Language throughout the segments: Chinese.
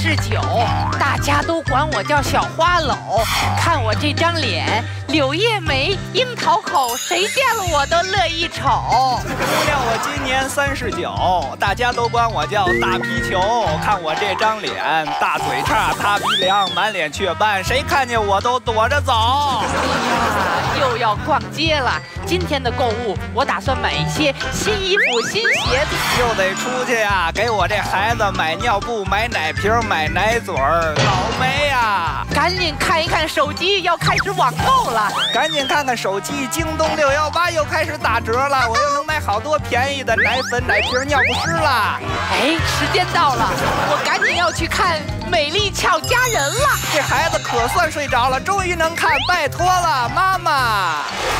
39，大家都管我叫小花篓。看我这张脸，柳叶眉，樱桃口，谁见了我都乐意瞅。 姑娘，我今年39，大家都管我叫大皮球。看我这张脸，大嘴叉，塌鼻梁，满脸雀斑，谁看见我都躲着走。 哎呀，又要逛街了。今天的购物，我打算买一些新衣服、新鞋子。 又得出去呀，给我这孩子买尿布、买奶瓶、买奶嘴儿，倒霉呀！ 赶紧看一看手机，要开始网购了。 赶紧看看手机，京东618又开始打折了，我又能买好多便宜的奶粉、奶瓶、尿不湿了。 哎，时间到了，我赶紧要去看《美丽俏佳人》了。 这孩子可算睡着了，终于能看，拜托了，妈妈。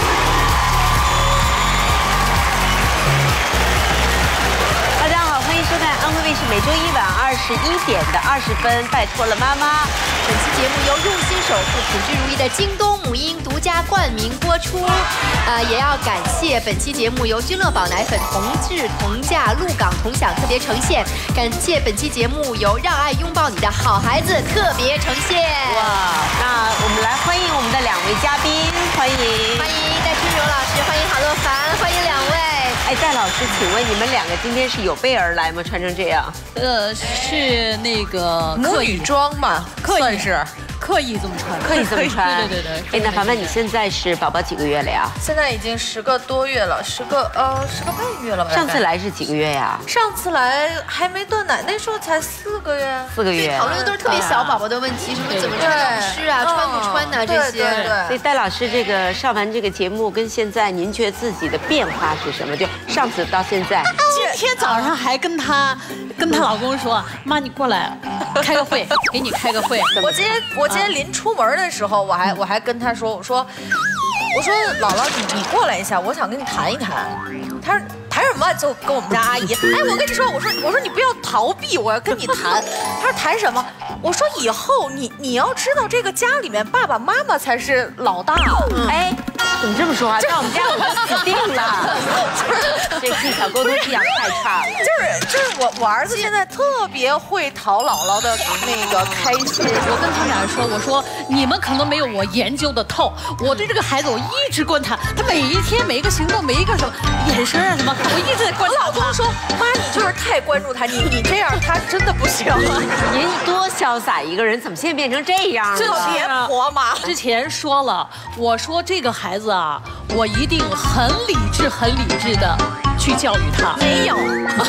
大家好，欢迎收看安徽卫视每周一晚21点的20分，拜托了妈妈。 本期节目由用心守护、品质如一的京东母婴独家冠名播出。也要感谢本期节目由君乐宝奶粉同质同价陆港同享特别呈现，感谢本期节目由让爱拥抱你的好孩子特别呈现。 哇，那我们来欢迎我们的2位嘉宾，欢迎戴春柔老师，欢迎郝洛凡，欢迎2位。 哎，戴老师，请问你们2个今天是有备而来吗？穿成这样？ 是那个母女装嘛，算是刻意这么穿， 可以这么穿。 对。 哎，那凡凡，你现在是宝宝几个月了呀？ 现在已经10个多月了，10个半月了吧。 上次来是几个月呀？ 上次来还没断奶，那时候才4个月。 4个月。 讨论的都是特别小宝宝的问题，什么怎么穿老师啊，穿不穿呐这些。 对。 所以戴老师这个上完这个节目跟现在，您觉得自己的变化是什么？就上次到现在。 今天早上还跟她老公说，妈你过来开个会，给你开个会。 我今天临出门的时候，我还跟他说，我说姥姥你过来一下，我想跟你谈一谈。他说谈什么？就跟我们家阿姨。哎，我跟你说，我说你不要逃避，我要跟你谈。他说谈什么？我说以后你要知道，这个家里面爸爸妈妈才是老大。 哎，怎么这么说话？在我们家我死定了。这技巧沟通技巧太差了。 就是我儿子现在特别会讨姥姥的那个开心。 我跟他们俩说，我说你们可能没有我研究的透。我对这个孩子我一直观察，他每一天每一个行动，每一个什么眼神啊什么，我一直在观察他。 我老公说，妈你就是太关注他，你这样他真的不行。 您多潇洒一个人，怎么现在变成这样了？ 特别婆妈。 之前说了，我说这个孩子啊，我一定很理智的去教育他。 没有。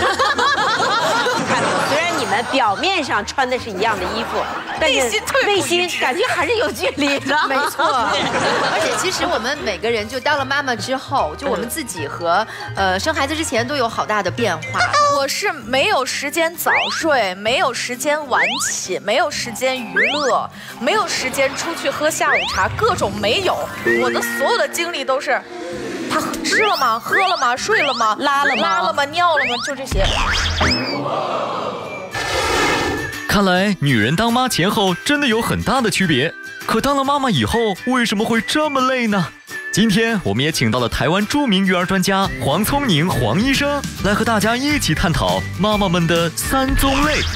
虽然你们表面上穿的是一样的衣服，但是内心感觉还是有距离的。 没错，而且其实我们每个人就当了妈妈之后，就我们自己和生孩子之前都有好大的变化。 我是没有时间早睡，没有时间晚起，没有时间娱乐，没有时间出去喝下午茶，各种没有。我的所有的精力都是。他吃了吗？喝了吗？睡了吗？拉了吗？尿了吗？就这些。 看来女人当妈前后真的有很大的区别，可当了妈妈以后为什么会这么累呢？今天我们也请到了台湾著名育儿专家黄聪宁黄医生来和大家一起探讨妈妈们的3宗累。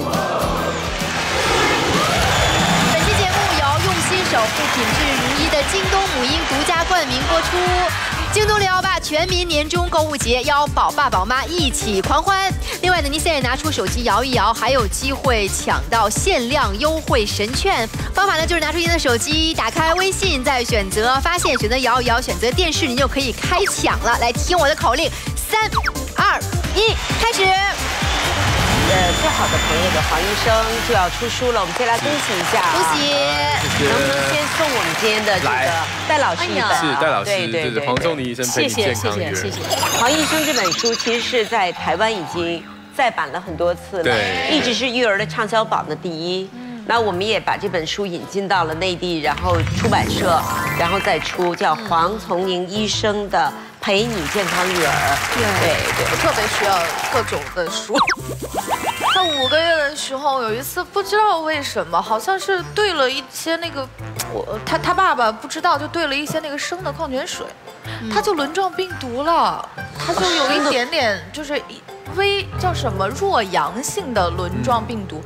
本期节目由用心守护、品质如一的京东母婴独家冠名播出。京东618全民年终购物节，邀宝爸宝妈一起狂欢。另外呢，您现在拿出手机摇一摇，还有机会抢到限量优惠神券。方法呢，就是拿出您的手机，打开微信，再选择发现，选择摇一摇，选择电视，您就可以开抢了。来听我的口令，3、2、1，开始。 最好的朋友的黄医生就要出书了，我们先来恭喜一下。 恭喜！ 能不能先送我们今天的这个戴老师一本？ 是戴老师， 对， 黄聪宁医生陪你健康育儿。 谢谢。 黄医生这本书其实是在台湾已经再版了很多次了， 对， 一直是育儿的畅销榜的第1。那我们也把这本书引进到了内地，然后出版社，然后再出叫黄聪宁医生的陪你健康育儿。对， 我特别需要各种的书。他5个月的时候，有一次不知道为什么，好像是兑了一些那个，他爸爸不知道就兑了一些那个生的矿泉水，他就轮状病毒了，他就有一点点就是叫什么弱阳性的轮状病毒。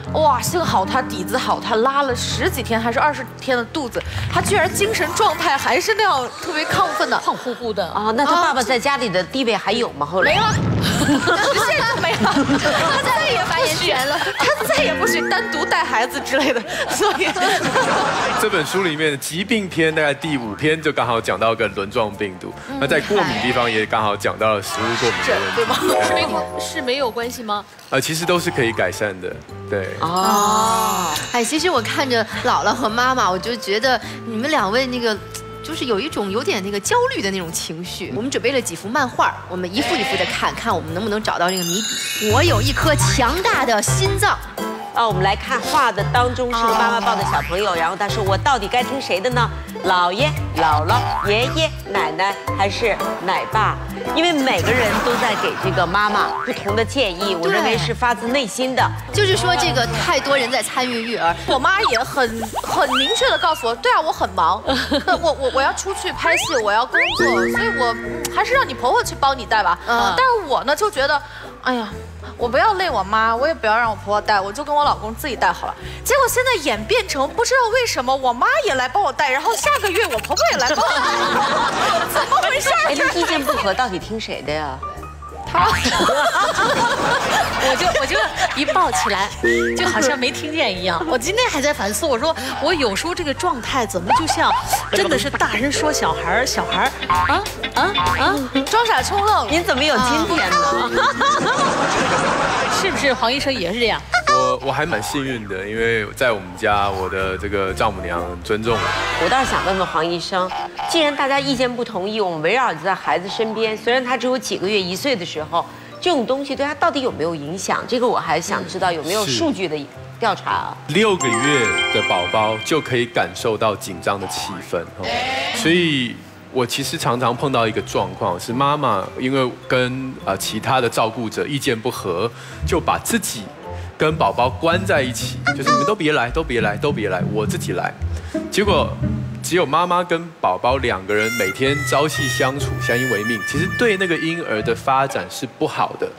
哇，幸好他底子好，他拉了10几天还是20天的肚子，他居然精神状态还是那样特别亢奋的， 胖乎乎的。 啊，那他爸爸在家里的地位还有吗？后来没了，现在就没了，他再也发言权了，他再也不许单独带孩子之类的，所以这本书里面的疾病篇大概第5篇就刚好讲到个轮状病毒，那在过敏地方也刚好讲到了食物过敏的问题， 对吗？ 是没有关系吗？ 其实都是可以改善的，对。 哦，哎，其实我看着姥姥和妈妈，我就觉得你们2位那个。就是有一种有点那个焦虑的那种情绪。我们准备了几幅漫画，我们一幅一幅的看，看我们能不能找到这个谜底。我有一颗强大的心脏。 我们来看画的当中是个妈妈抱着小朋友，然后她说：“我到底该听谁的呢？姥爷、姥姥、爷爷、奶奶还是奶爸？因为每个人都在给这个妈妈不同的建议，我认为是发自内心的。 就是说这个太多人在参与育儿， 我妈也很明确的告诉我，对啊，我很忙，我要出去拍戏，我要工作，所以我还是让你婆婆去帮你带吧。但是我呢就觉得，哎呀。”我不要累我妈，我也不要让我婆婆带，我就跟我老公自己带好了。结果现在演变成不知道为什么我妈也来帮我带，然后下个月我婆婆也来帮我带，怎么回事？ 哎，这意见不合到底听谁的呀？ 我就一抱起来，就好像没听见一样。我今天还在反思，我说我有时候这个状态怎么就像真的是大人说小孩装傻充愣。 您怎么有今天呢？ 是不是黄医生也是这样？ 我还蛮幸运的，因为在我们家，我的这个丈母娘很尊重我。 我倒是想问问黄医生，既然大家意见不同意，我们围绕在孩子身边，虽然他只有几个月1岁的时候，这种东西对他到底有没有影响？这个我还想知道有没有数据的调查。 6个月的宝宝就可以感受到紧张的气氛，所以。我其实常常碰到一个状况，是妈妈因为跟其他的照顾者意见不合，就把自己跟宝宝关在一起，就是你们都别来，都别来，都别来，我自己来。结果只有妈妈跟宝宝2个人每天朝夕相处，相依为命，其实对那个婴儿的发展是不好的。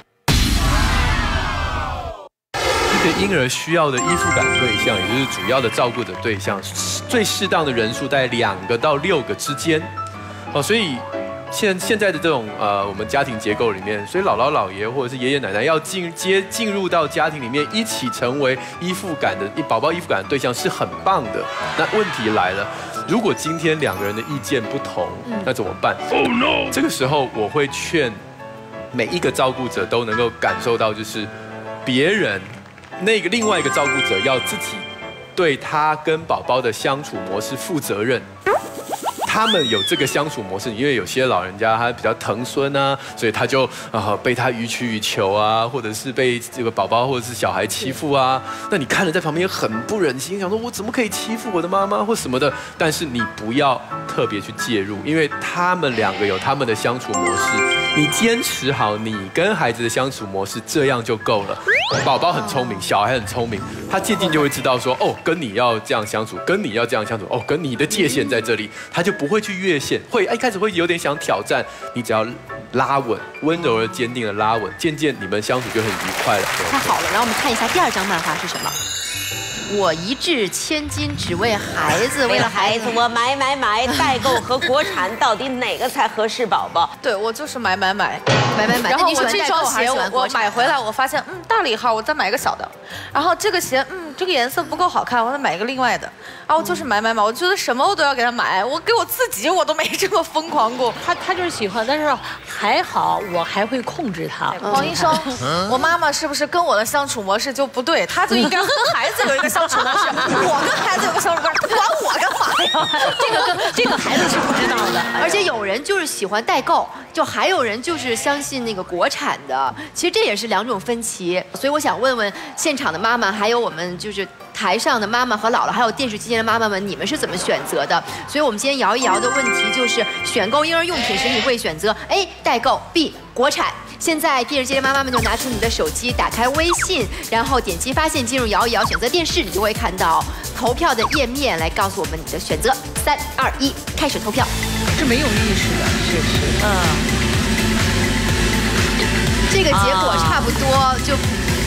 一个婴儿需要的依附感对象，也就是主要的照顾者对象，最适当的人数在2个到6个之间。所以现在的这种我们家庭结构里面，所以姥姥姥爷或者是爷爷奶奶要进入到家庭里面，一起成为宝宝依附感的对象是很棒的。那问题来了，如果今天2个人的意见不同，那怎么办？ Oh no！ 这个时候我会劝每一个照顾者都能够感受到，就是别人另外一个照顾者要自己对他跟宝宝的相处模式负责任。他们有这个相处模式，因为有些老人家他比较疼孙啊，所以他就被他予取予求啊，或者是被这个宝宝或者是小孩欺负啊。那你看了在旁边很不忍心，想说我怎么可以欺负我的妈妈或什么的？但是你不要特别去介入，因为他们2个有他们的相处模式，你坚持好你跟孩子的相处模式，这样就够了。宝宝很聪明，小孩很聪明，他渐渐就会知道说，哦，跟你要这样相处，跟你要这样相处，哦，跟你的界限在这里，他就不会去越线，一开始会有点想挑战，你只要拉稳，温柔而坚定的拉稳，渐渐你们相处就很愉快了。 太好了，然后我们看一下第2张漫画是什么？我1掷千金只为孩子， 为了孩子我买，代购和国产到底哪个才合适宝宝？ 对，我就是买。 然后我这双鞋我买回来，我发现大了1号，我再买一个小的。然后这个鞋这个颜色不够好看，我再买一个另外的。然后就是买，我觉得什么我都要给他买，我给我自己我都没这么疯狂过。 他就是喜欢，但是还好我还会控制他。 黄医生，我妈妈是不是跟我的相处模式就不对？她就应该和孩子有一个相处模式，我跟孩子有个相处模式，管我干嘛呀？ 这个孩子是不知道的。 而且有人就是喜欢代购，就还有人就是相信那个国产的，其实这也是2种分歧。所以我想问问现场的妈妈，还有我们就是台上的妈妈和姥姥，还有电视机前的妈妈们，你们是怎么选择的？所以我们今天摇一摇的问题就是：选购婴儿用品时，你会选择 A 代购 ，B 国产。现在电视机的妈妈们就拿出你的手机，打开微信，然后点击发现，进入摇一摇，选择电视，你就会看到投票的页面，来告诉我们你的选择。3、2、1，开始投票。 是没有意识的，是。 这个结果差不多，就分歧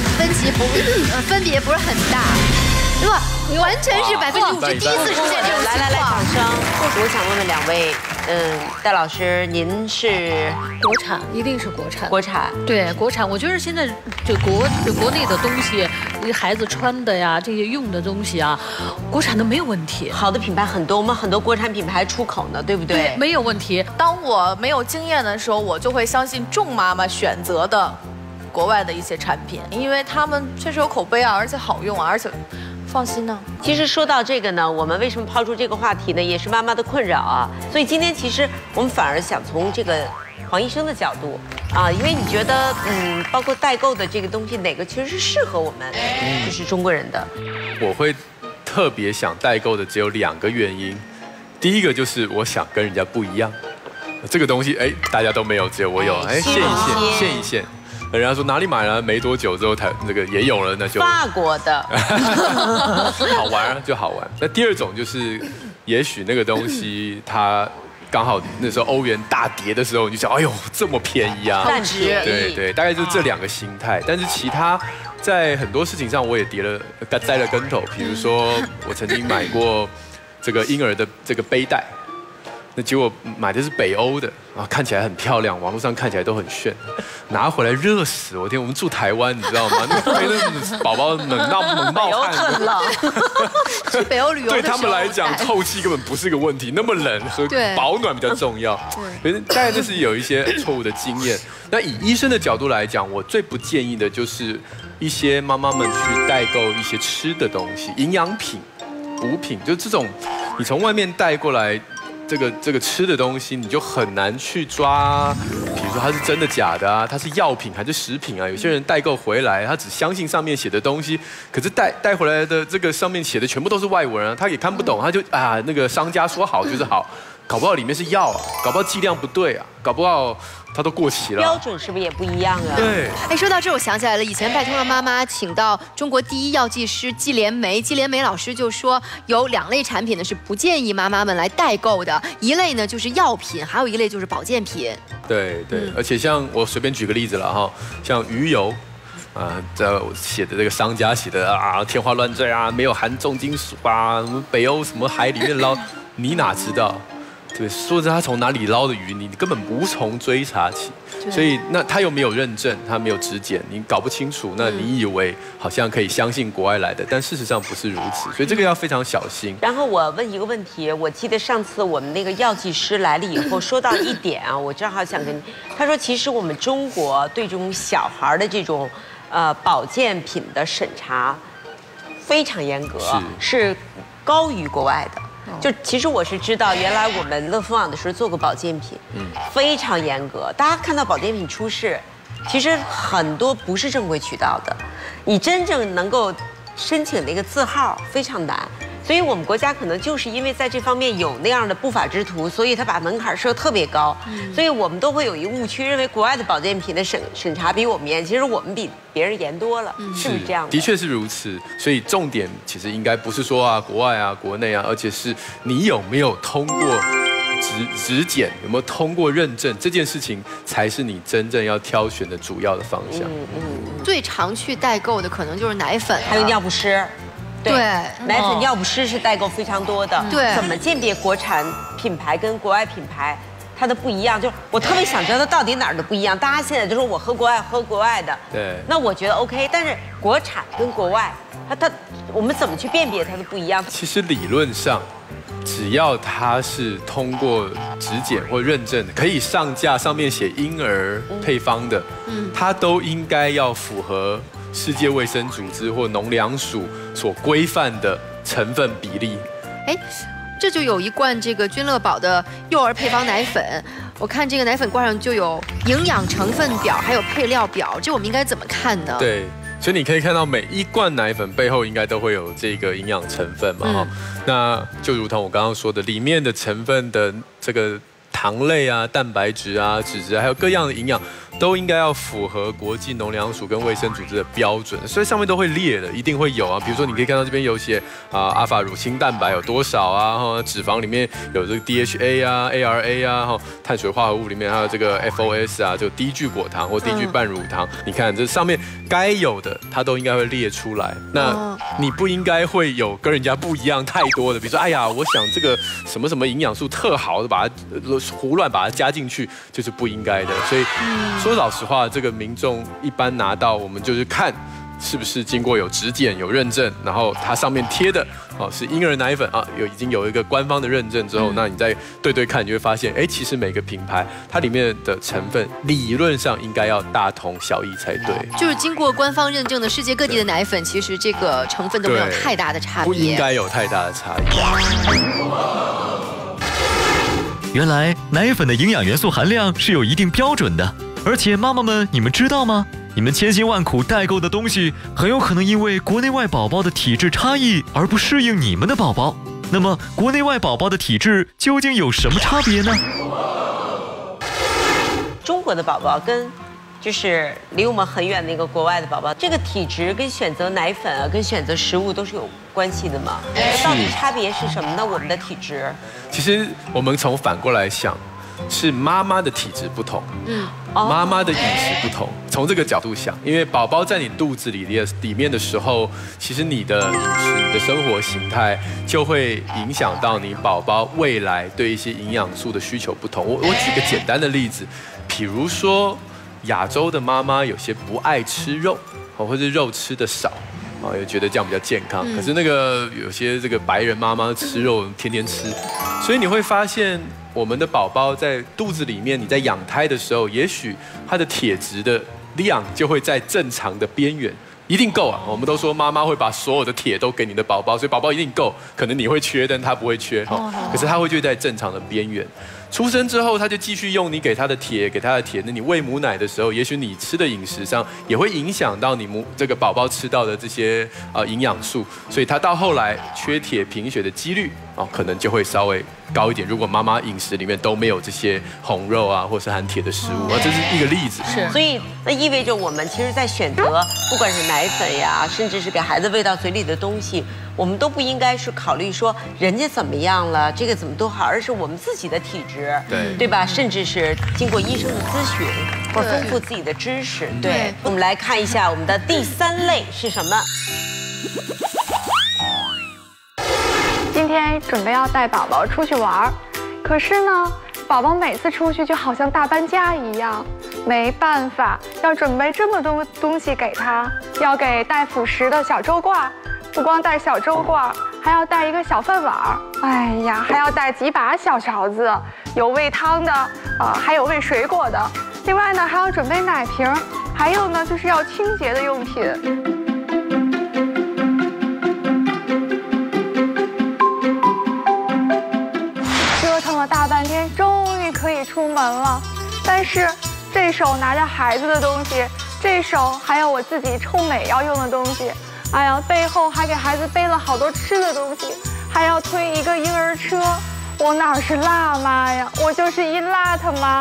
其分别不是很大，对吧？完全是50%，第一次出现这种情况。 来，掌声！我想问问2位，戴老师，您是国产，一定是国产。 国产， 对国产，我觉得现在这国内的东西，孩子穿的呀，这些用的东西啊，国产的没有问题。 好的品牌很多，我们很多国产品牌出口呢，对不对？ 没有问题。 当我没有经验的时候，我就会相信众妈妈选择的国外的一些产品，因为他们确实有口碑啊，而且好用啊，而且放心呢。 其实说到这个呢，我们为什么抛出这个话题呢？也是妈妈的困扰啊。所以今天其实我们反而想从这个黄医生的角度啊，因为你觉得包括代购的这个东西，哪个其实是适合我们就是中国人的？ 我会特别想代购的只有2个原因，第一个就是我想跟人家不一样，这个东西大家都没有，只有我有，现一现。人家说哪里买了，没多久之后那个也有了，那就法国的， 好玩啊，就好玩。那第二种就是，也许那个东西它刚好那时候欧元大跌的时候，你就想，哎呦这么便宜啊，对，大概就这2个心态。但是其他在很多事情上我也栽了跟头，比如说我曾经买过这个婴儿的这个背带。那结果买的是北欧的啊，看起来很漂亮，网络上看起来都很炫，拿回来热死我天！我们住台湾，你知道吗？那宝宝冷冒汗， 去北欧旅游对他们来讲，透气根本不是个问题，那么冷和保暖比较重要。对，当然这是有一些错误的经验。那以医生的角度来讲，我最不建议的就是一些妈妈们去代购一些吃的东西，营养品、补品，就这种你从外面带过来。这个吃的东西，你就很难去抓，比如说它是真的假的啊，它是药品还是食品啊？有些人代购回来，他只相信上面写的东西，可是带回来的这个上面写的全部都是外文啊，他也看不懂，他就那个商家说好就是好，搞不好里面是药啊，搞不好剂量不对啊，搞不好它都过期了。 标准是不是也不一样啊？ 对。 说到这我想起来了，以前拜托了妈妈请到中国第一药剂师季连梅老师就说，有2类产品呢是不建议妈妈们来代购的，一类呢就是药品，还有一类就是保健品。对， 而且像我随便举个例子了哈，像鱼油。这写的这个商家写的天花乱坠啊，没有含重金属啊，什么北欧什么海里面捞，你哪知道？对，说着他从哪里捞的鱼，你根本无从追查起。所以那他又没有认证，他没有质检，你搞不清楚。那你以为好像可以相信国外来的，但事实上不是如此。所以这个要非常小心。 然后我问一个问题，我记得上次我们那个药剂师来了以后说到一点啊，我正好想跟他说，其实我们中国对这种小孩的这种保健品的审查非常严格，是高于国外的。就其实我是知道，原来我们乐福网的时候做过保健品，非常严格。大家看到保健品出事，其实很多不是正规渠道的，你真正能够申请那个字号非常难。所以我们国家可能就是因为在这方面有那样的不法之徒，所以他把门槛设特别高。所以我们都会有一误区，认为国外的保健品的审查比我们严，其实我们比别人严多了，是不是这样的？ 的确是如此。所以重点其实应该不是说国外国内而且是你有没有通过质检，有没有通过认证，这件事情才是你真正要挑选的主要的方向。 最常去代购的可能就是奶粉， 还有尿不湿。对，奶粉、尿不湿是代购非常多的。 对， 怎么鉴别国产品牌跟国外品牌它的不一样？就是我特别想知道它到底哪儿的不一样。大家现在就说我喝国外的， 对， 那我觉得 OK。但是国产跟国外，我们怎么去辨别它的不一样？ 其实理论上，只要它是通过质检或认证，可以上架，上面写婴儿配方的，它都应该要符合世界卫生组织或农粮署所规范的成分比例。 这就有一罐这个君乐宝的幼儿配方奶粉，我看这个奶粉罐上就有营养成分表，还有配料表，这我们应该怎么看呢？ 对，所以你可以看到每一罐奶粉背后应该都会有这个营养成分嘛，那就如同我刚刚说的，里面的成分的这个糖类啊、蛋白质啊、脂质，还有各样的营养， 都应该要符合国际农粮署跟卫生组织的标准，所以上面都会列的，一定会有啊。比如说你可以看到这边有写阿法乳清蛋白有多少啊，脂肪里面有这个 DHA 啊、ARA 啊，碳水化合物里面还有这个 FOS 啊，就低聚果糖或低聚半乳糖。你看这上面该有的，它都应该会列出来。那你不应该会有跟人家不一样太多的，比如说哎呀，我想这个什么什么营养素特好的，把它胡乱把它加进去，就是不应该的。所以说老实话，这个民众一般拿到我们就是看是不是经过有质检有认证，然后它上面贴的是婴儿奶粉啊，已经有一个官方的认证之后，那你再对看，你就会发现，哎，其实每个品牌它里面的成分理论上应该要大同小异才对。 就是经过官方认证的世界各地的奶粉，其实这个成分都没有太大的差别， 不应该有太大的差异。 原来奶粉的营养元素含量是有一定标准的，而且妈妈们，你们知道吗？你们千辛万苦代购的东西，很有可能因为国内外宝宝的体质差异而不适应你们的宝宝。那么，国内外宝宝的体质究竟有什么差别呢？ 中国的宝宝跟就是离我们很远的一个国外的宝宝，这个体质跟选择奶粉啊，跟选择食物都是有关系的嘛。到底差别是什么呢？我们的体质， 其实我们从反过来想。是妈妈的体质不同，妈妈的饮食不同。从这个角度想，因为宝宝在你肚子里面的时候，其实你的饮食、你的生活形态就会影响到你宝宝未来对一些营养素的需求不同。我举个简单的例子，比如说亚洲的妈妈有些不爱吃肉，或者肉吃的少。也觉得这样比较健康，可是那个有些这个白人妈妈吃肉天天吃，所以你会发现我们的宝宝在肚子里面，你在养胎的时候，也许他的铁质的量就会在正常的边缘，一定够啊。我们都说妈妈会把所有的铁都给你的宝宝，所以宝宝一定够，可能你会缺，但他不会缺，可是他会就在正常的边缘。出生之后，他就继续用你给他的铁，那你喂母奶的时候，也许你吃的饮食上也会影响到你这个宝宝吃到的这些营养素，所以他到后来缺铁贫血的几率可能就会稍微高一点。如果妈妈饮食里面都没有这些红肉啊，或是含铁的食物这是一个例子。 是，所以那意味着我们其实在选择，不管是奶粉呀，甚至是给孩子喂到嘴里的东西，我们都不应该是考虑说人家怎么样了，这个怎么都好，而是我们自己的体质。对吧？甚至是经过医生的咨询，或丰富自己的知识。对，我们来看一下我们的第3类是什么？ 今天准备要带宝宝出去玩，可是呢，宝宝每次出去就好像大搬家一样，没办法，要准备这么多东西给他，要给带辅食的小粥罐，不光带小粥罐，还要带一个小饭碗，哎呀，还要带几把小勺子，有喂汤的，还有喂水果的。另外呢，还要准备奶瓶，还有呢，就是要清洁的用品。折腾了大半天，终于可以出门了。但是这手拿着孩子的东西，这手还有我自己臭美要用的东西。哎呀，背后还给孩子背了好多吃的东西，还要推一个婴儿车。我哪是辣妈呀，我就是一邋遢妈。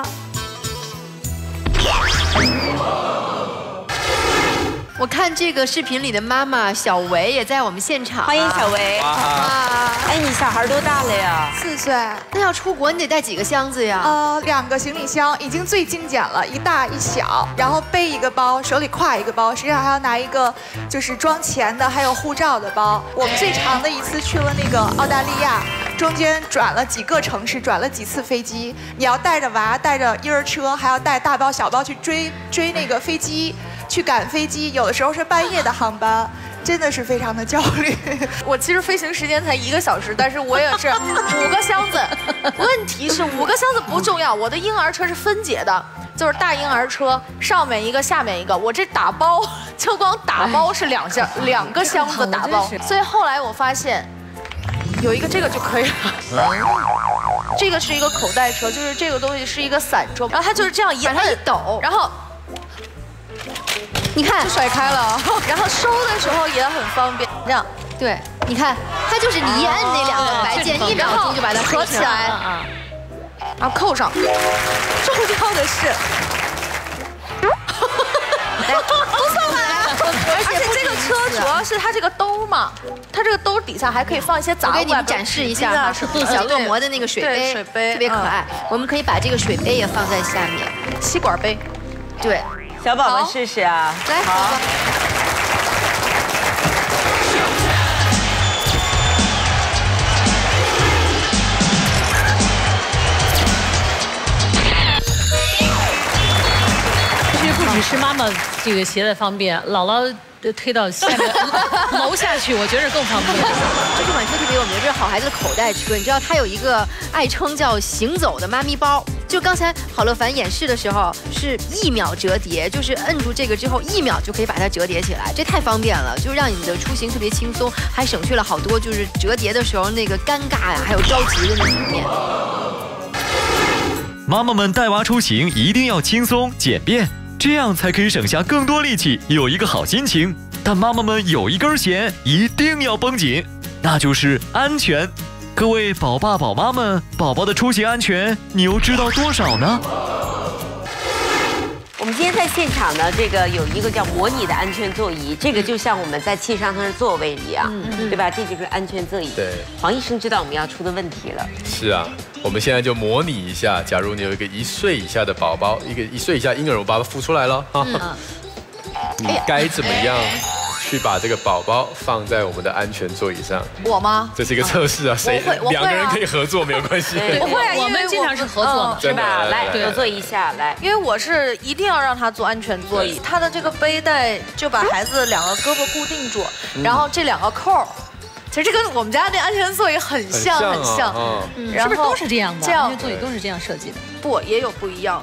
我看这个视频里的妈妈小维也在我们现场， 欢迎小维。哇！哎，你小孩多大了呀 ？4岁。 那要出国你得带几个箱子呀 ？2个行李箱，已经最精简了，一大一小，然后背一个包，手里挎一个包，实际上还要拿一个就是装钱的，还有护照的包。我们最长的一次去了那个澳大利亚，中间转了几个城市，转了几次飞机。你要带着娃，带着婴儿车，还要带大包小包去追那个飞机。去赶飞机，有的时候是半夜的航班，真的是非常的焦虑。 我其实飞行时间才1个小时，但是我也是5个箱子。问题是5个箱子不重要，我的婴儿车是分解的，就是大婴儿车上面一个，下面一个。我这打包就光打包是2个箱子打包，所以后来我发现有一个这个就可以了。这个是一个口袋车，就是这个东西是一个伞车，然后它就是这样把它一抖，然后。 你看， 就甩开了，然后收的时候也很方便。这样， 对，你看，它就是你一摁那2个白键，1秒钟就把它合起来，然后扣上。重要的是， 不错吧？而且这个车主要是它这个兜嘛，它这个兜底下还可以放一些杂物。 我给你们展示一下哈，小恶魔的那个水杯， 水杯特别可爱。我们可以把这个水杯也放在下面， 吸管杯。 对， 小宝宝试试啊， 来， 好。 不只是妈妈这个携带方便，姥姥推到下面楼下去，我觉得更方便。 这款车特别有名，这是好孩子的口袋车。你知道它有一个爱称叫“行走的妈咪包”，就刚才郝乐凡演示的时候是1秒折叠，就是摁住这个之后1秒就可以把它折叠起来，这太方便了，就让你的出行特别轻松，还省去了好多就是折叠的时候那个尴尬呀，还有着急的那一面。 妈妈们带娃出行一定要轻松简便。这样才可以省下更多力气，有一个好心情。但妈妈们有一根弦一定要绷紧，那就是安全。各位宝爸宝妈们，宝宝的出行安全你又知道多少呢？ 我们今天在现场呢，这个有一个叫模拟的安全座椅，这个就像我们在汽车上的座位一样，对吧？这就是安全座椅。 对， 黄医生知道我们要出的问题了。 是啊。我们现在就模拟一下，假如你有一个1岁以下的宝宝，一个1岁以下婴儿，我把它扶出来了哈。你该怎么样去把这个宝宝放在我们的安全座椅上？ 我吗？ 这是一个测试啊，谁2个人可以合作没有关系。 我会啊， 我们经常是合作嘛， 是吧？来，合作一下来。 因为我是一定要让他坐安全座椅，他的这个背带就把孩子2个胳膊固定住，然后这2个扣。其实这跟我们家那安全座椅很像，很像。 是不是都是这样的？ 这样安全座椅都是这样设计的？ 不，也有不一样。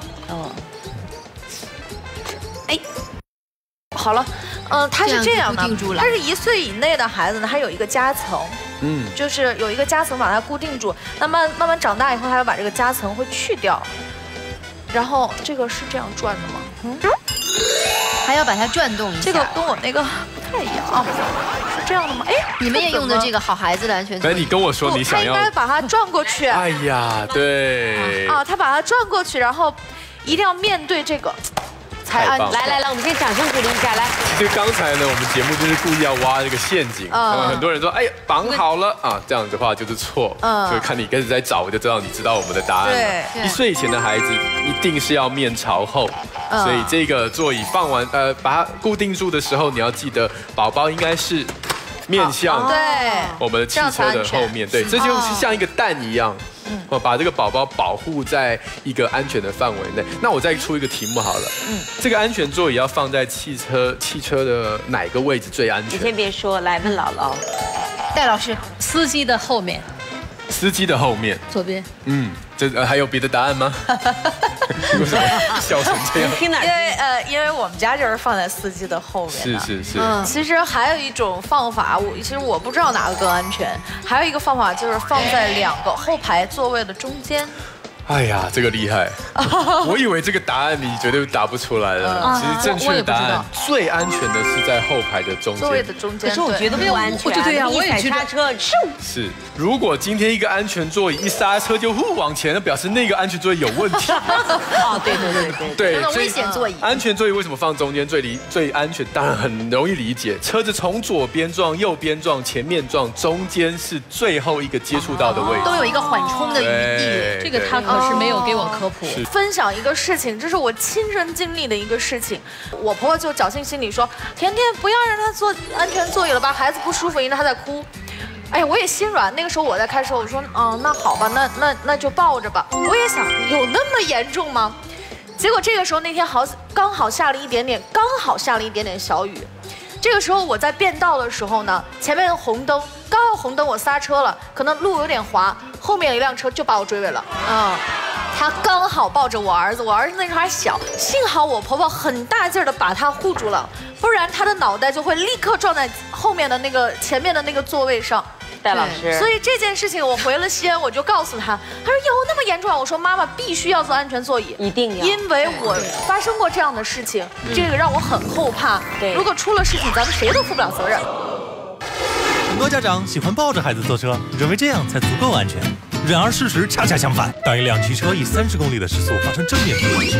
哎，好了，它是这样的，它是1岁以内的孩子呢，它有一个夹层，就是有一个夹层把它固定住。那慢慢长大以后，它要把这个夹层会去掉。然后这个是这样转的吗？ 还要把它转动一下。 这个跟我那个不太一样啊，是这样的吗？哎， 你们也用的这个好孩子的安全座椅？ 你跟我说你想要， 他应该把它转过去。 哎呀，对。 他把它转过去，然后一定要面对这个。才安全。 来，我们先掌声鼓励一下，来。 其实刚才呢，我们节目就是故意要挖这个陷阱，很多人说，哎呀，绑好了啊，这样的话就是错，所以看你开始在找，我就知道你知道我们的答案了。1岁以前的孩子一定是要面朝后，所以这个座椅放完，把它固定住的时候，你要记得宝宝应该是面向我们的汽车的后面，对，这就是像一个蛋一样。把这个宝宝保护在一个安全的范围内。那我再出一个题目好了，这个安全座椅要放在汽车的哪个位置最安全？ 你先别说，来问姥姥。 戴老师， 司机的后面。 司机的后面， 左边。 这还有别的答案吗？为什么笑成这样？ 因为我们家就是放在司机的后面。 是。 其实还有一种方法，其实我不知道哪个更安全。还有一个方法就是放在2个后排座位的中间。 哎呀，这个厉害！我以为这个答案你绝对答不出来了。其实正确的答案最安全的是在后排的中间。 座位的中间。 可是我觉得不安全。 对呀，我也觉得。 踩刹车， 是。如果今天一个安全座椅一刹车就往前，表示那个安全座椅有问题。对， 危险座椅。 安全座椅为什么放中间最安全？当然很容易理解，车子从左边撞、右边撞、前面撞，中间是最后一个接触到的位置， 都有一个缓冲的余地。 这个他可是没有给我科普。 分享一个事情，这是我亲身经历的一个事情。我婆婆就侥幸心理说：“甜甜，不要让她坐安全座椅了吧，孩子不舒服，因为她在哭。”哎呀，我也心软。那个时候我在开车，我说：“那好吧，那就抱着吧。”我也想，有那么严重吗？结果这个时候那天刚好下了一点点小雨。这个时候我在变道的时候呢，前面的红灯刚好红灯，我刹车了，可能路有点滑，后面有一辆车就把我追尾了。他刚好抱着我儿子，我儿子那时候还小，幸好我婆婆很大劲儿的把他护住了，不然他的脑袋就会立刻撞在后面的前面的那个座位上。 戴老师， 所以这件事情我回了西安，我就告诉他，他说有那么严重啊？我说妈妈必须要坐安全座椅， 一定要， 因为我发生过这样的事情，这个让我很后怕。对，如果出了事情，咱们谁都负不了责任。 很多家长喜欢抱着孩子坐车，认为这样才足够安全。然而事实恰恰相反，当一辆汽车以30公里的时速发生正面冲突时，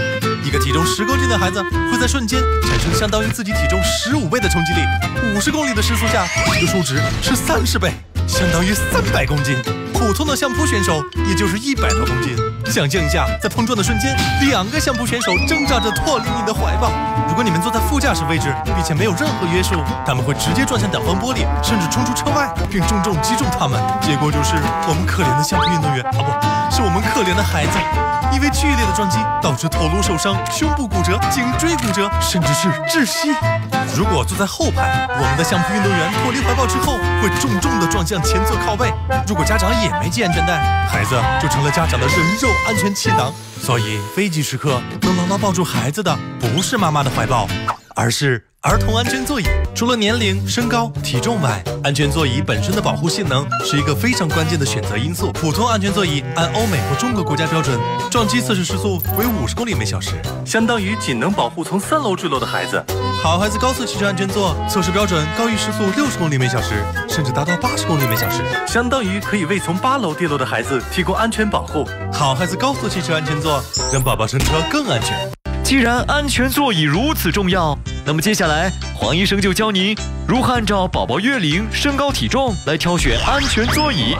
一个体重10公斤的孩子会在瞬间产生相当于自己体重15倍的冲击力，50公里的时速下，这个数值是30倍，相当于300公斤。普通的相扑选手也就是100多公斤。想象一下，在碰撞的瞬间，2个相扑选手挣扎着脱离你的怀抱。如果你们坐在副驾驶位置，并且没有任何约束，他们会直接撞向挡风玻璃，甚至冲出车外，并重重击中他们。结果就是我们可怜的相扑运动员，是我们可怜的孩子，因为剧烈的撞击导致头颅受伤、胸部骨折、颈椎骨折，甚至是窒息。如果坐在后排，我们的相扑运动员脱离怀抱之后，会重重地撞向前侧靠背。如果家长也没系安全带，孩子就成了家长的人肉安全气囊。所以危急时刻能牢牢抱住孩子的，不是妈妈的怀抱，而是儿童安全座椅。除了年龄、身高、体重外，安全座椅本身的保护性能是一个非常关键的选择因素。普通安全座椅按欧美或中国国家标准，撞击测试时速为50公里每小时，相当于仅能保护从3楼坠落的孩子。好孩子高速汽车安全座测试标准高于时速60公里每小时，甚至达到80公里每小时，相当于可以为从8楼跌落的孩子提供安全保护。好孩子高速汽车安全座让宝宝乘车更安全。 既然安全座椅如此重要，那么接下来黄医生就教你如何按照宝宝月龄、身高、体重来挑选安全座椅。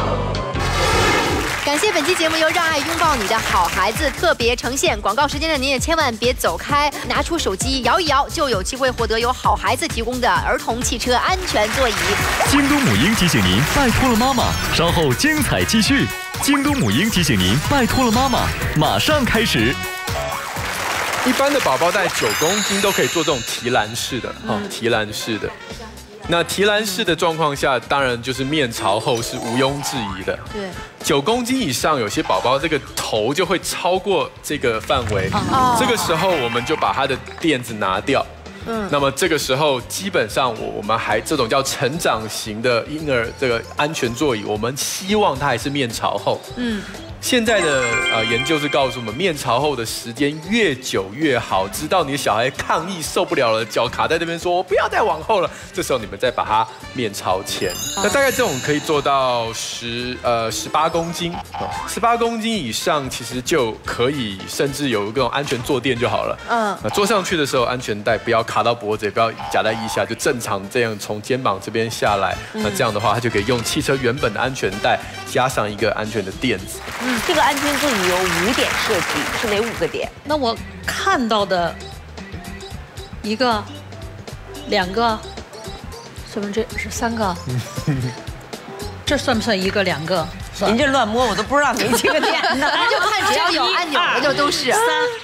感谢本期节目由让爱拥抱你的好孩子特别呈现。广告时间呢，您也千万别走开，拿出手机摇一摇，就有机会获得由好孩子提供的儿童汽车安全座椅。 京东母婴提醒您，拜托了妈妈，稍后精彩继续。京东母婴提醒您，拜托了妈妈，马上开始。 一般的宝宝在9公斤都可以做这种提篮式的，提篮式的。那提篮式的状况下，当然就是面朝后是毋庸置疑的。 对 ，9公斤以上，有些宝宝这个头就会超过这个范围。这个时候我们就把他的垫子拿掉。那么这个时候基本上我们还这种叫成长型的婴儿这个安全座椅，我们希望它还是面朝后。现在的研究是告诉我们，面朝后的时间越久越好，直到你的小孩抗议受不了了，脚卡在这边说我不要再往后了，这时候你们再把它面朝前。那大概这种可以做到18公斤，18公斤以上其实就可以，甚至有各种安全坐垫就好了。坐上去的时候安全带不要卡到脖子，也不要夹在腋下，就正常这样从肩膀这边下来。那这样的话，它就可以用汽车原本的安全带加上一个安全的垫子。 这个安全座椅有5点设计，是哪5个点？ 那我看到的1个、2个，是不是这是3个？这算不算1个、2个？ 您这乱摸，我都不知道哪几个点呢。 就看只要有按钮的就都是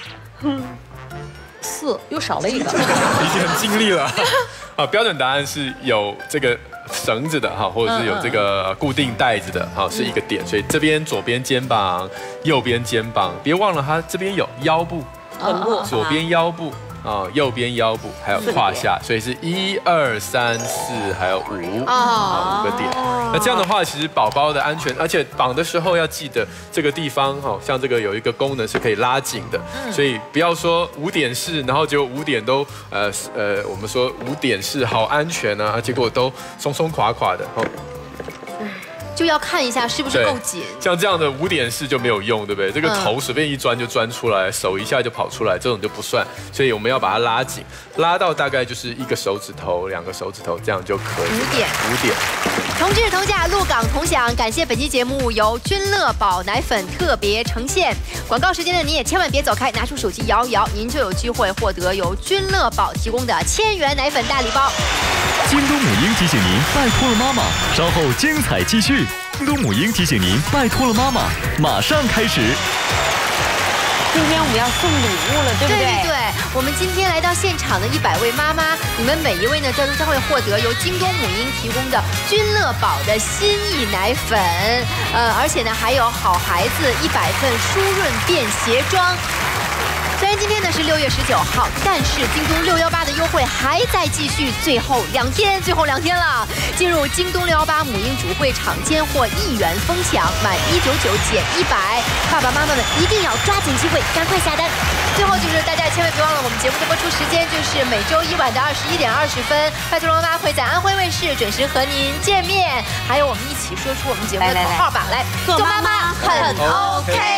3、4，又少了1个。 已经很尽力了。标准答案是有这个绳子的或者是有这个固定带子的是一个点，所以这边左边肩膀，右边肩膀，别忘了它这边有腰部，左边腰部右边腰部，还有胯下，所以是1、2、3、4，还有5个点。那这样的话，其实宝宝的安全，而且绑的时候要记得这个地方像这个有一个功能是可以拉紧的，所以不要说5点式，然后结果5点都我们说5点式好安全啊，结果都松松垮垮的就要看一下是不是够紧。 像这样的5点式就没有用，对不对？这个头随便一钻就钻出来，手一下就跑出来，这种就不算。所以我们要把它拉紧，拉到大概就是1个手指头、2个手指头，这样就可以。5点。 同志同价，鹿港同享。感谢本期节目由君乐宝奶粉特别呈现。广告时间呢，您也千万别走开，拿出手机摇一摇，您就有机会获得由君乐宝提供的1000元奶粉大礼包。 京东母婴提醒您，拜托了妈妈，稍后精彩继续。京东母婴提醒您，拜托了妈妈，马上开始。 今天我们要送礼物了，对不对？ 对，我们今天来到现场的100位妈妈，你们每一位呢，将会获得由京东母婴提供的君乐宝的心意奶粉，而且呢还有好孩子100份舒润便携装。虽然今天呢是6月19号，但是京东618的优惠还在继续，最后2天了。进入京东618母婴主会场间获1元疯抢，满199减100，爸爸妈妈们一定要抓紧机会，赶快下单。最后就是大家千万别忘了，我们节目的播出时间就是每周一晚的21点20分，拜托了妈妈会在安徽卫视准时和您见面。还有我们一起说出我们节目的口号吧，来，做妈妈很 OK。